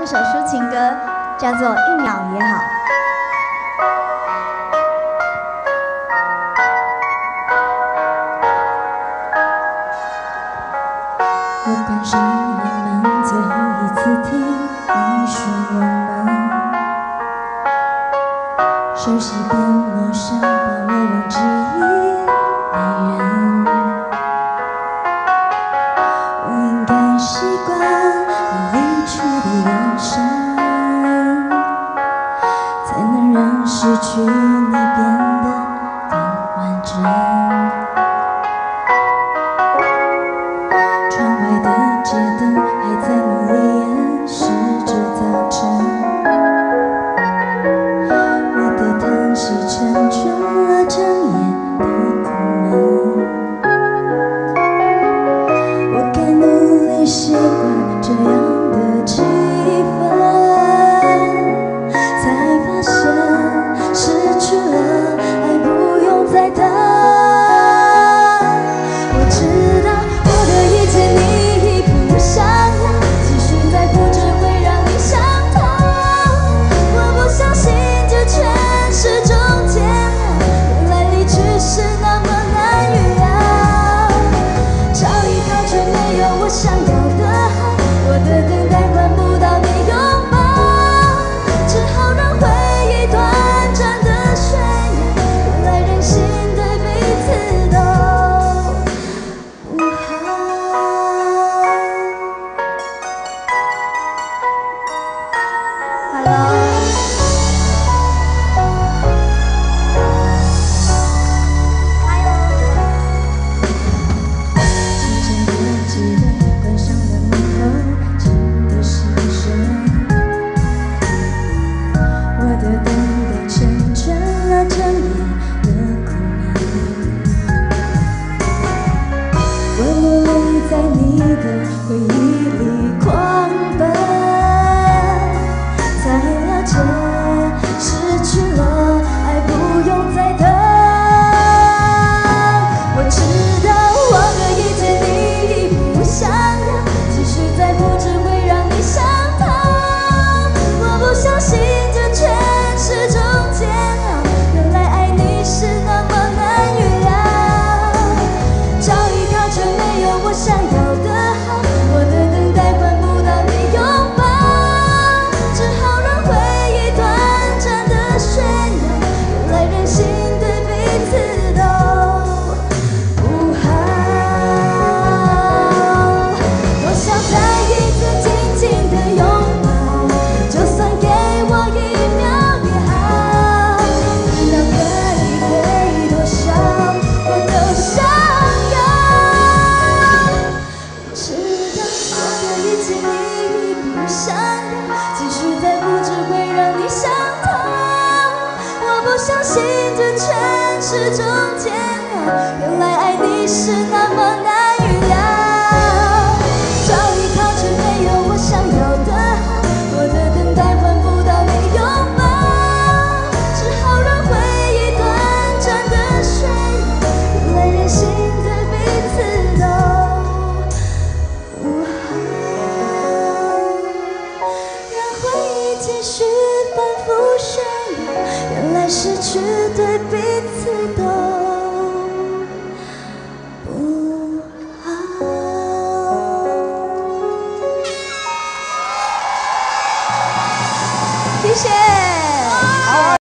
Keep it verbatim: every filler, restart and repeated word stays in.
这首抒情歌，叫做《一秒也好》。 我关上眼门，最后一次听你说我们熟悉变陌生，把我忘记一类人。我应该习惯你离去的眼神，才能让失去你变得更完整。窗外的街灯还在努力掩饰着早晨，我的叹息成全了整夜的苦闷。我该努力习惯这样的气氛，才发现失去了爱不用再等。我知道我的一切你已不想要，继续再不只会让你伤痛。我不相信这全是种煎熬，原来离去是那么难预料。找依靠却没有我想要的好，我的等待换不到你拥抱，只好让回忆短暂的炫耀。原来人心对彼此都不好。 Hello。 渐渐地记得关上了门后真的心声，我的等待成全了整夜的苦闷。我努力在你的回忆里狂奔，才了解失去了爱不用再等。我知道忘了一切你已不想要，继续再不只会让你伤痛。我不相信这全是种煎熬，原来爱你是那么难预料。找依靠却没有我想要的好，我的等待换不到你拥抱，只好让回忆短暂的炫耀。原来人心对彼此都不好。多想再一次紧紧的拥抱，就算给我一秒也好，一秒可以给多少我都想要。知道我的一切你已不想要，继续再不只会让你伤痛。我不相信这全是种煎熬，原来爱你是那么难预料。找依靠却没有我想要的好，我的等待换不到你拥抱，只好让回忆短暂的炫耀。原来人心对彼此都不好，让回忆继续反复炫耀。原来失去对彼此都不好。 谢谢。